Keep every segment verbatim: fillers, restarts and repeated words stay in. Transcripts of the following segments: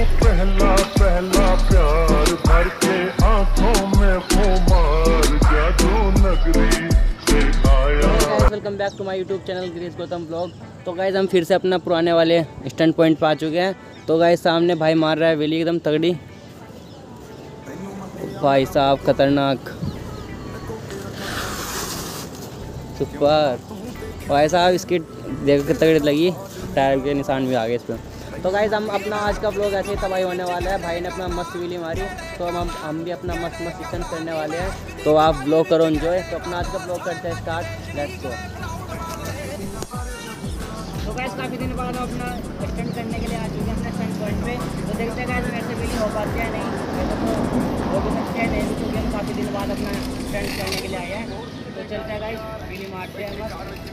पहला पहला प्यार भर के आंखों में खुमार जादू नगरी से आया। Welcome back to my YouTube channel Girish Gautam vlog. तो गाइस हम फिर से अपना पुराने वाले स्टैंड पॉइंट पर आ चुके हैं। तो गाइस सामने भाई मार रहा है वेली एकदम तगड़ी, भाई साहब खतरनाक सुपर भाई साहब। इसकी देख के तगड़ी लगी, टायर के निशान भी आ गए इस पर। तो गाइस हम अपना आज का ब्लॉग ऐसे ही तबाही होने वाला है। भाई ने अपना मस्त वीली मारी, तो हम हम भी अपना मस्त मस्त स्टंट करने वाले हैं। तो आप ब्लॉग करो एंजॉय। तो अपना आज का ब्लॉग करते हैं स्टार्ट, लेट्स गो। तो गाइस काफ़ी दिन बाद हम अपना स्टंट करने के लिए आ चुके हैं अपने स्टंट पॉइंट पे। तो देखते हैं गाइस हम ऐसे वीली हो पाते हैं नहीं, तो वो भी सकते हैं नहीं, क्योंकि हम काफ़ी दिन बाद अपना स्टंट करने के लिए आए हैं। तो चलते हैं गाइस वीली मारते हैं मस्त।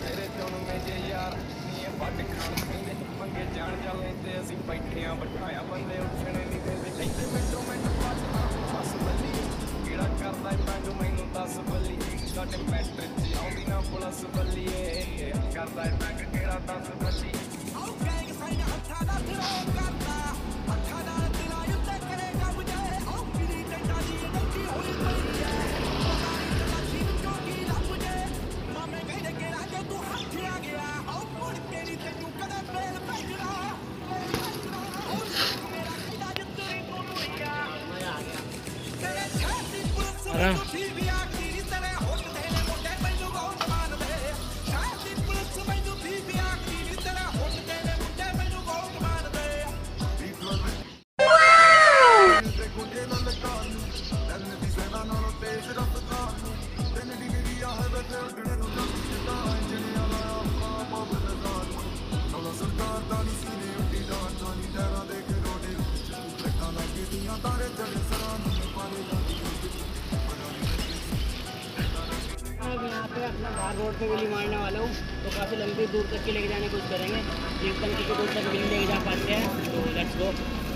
अपना बाहर रोड पे वीली मारने वाला हूँ, तो काफ़ी लंबी दूर तक के लेके जाने की कोशिश करेंगे। एकदम कितनी दूर तक वीली लेके जा पाते हैं, तो लेट्स गो।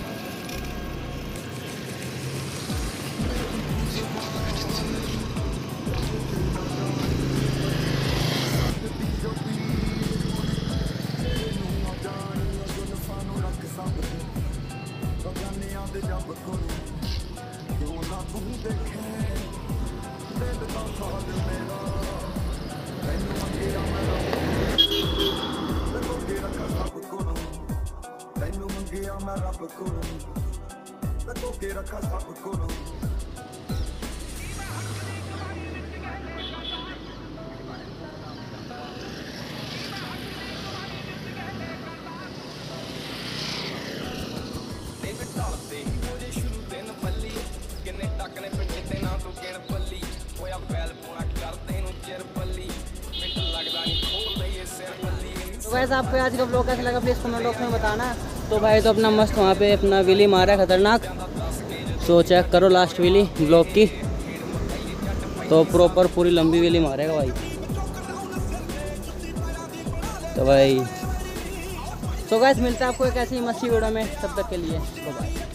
तो वैसे आपको आज का ब्लॉग कैसा लगा प्लीज़ कमेंट बॉक्स में बताना। तो भाई तो अपना मस्त वहाँ पे अपना वीली मारा है खतरनाक। सो चेक करो लास्ट वीली ब्लॉग की, तो प्रॉपर पूरी लंबी वीली मारेगा भाई। तो भाई तो गाइस मिलता है आपको एक ऐसी मस्ती वीडियो में, तब तक के लिए तो बाय।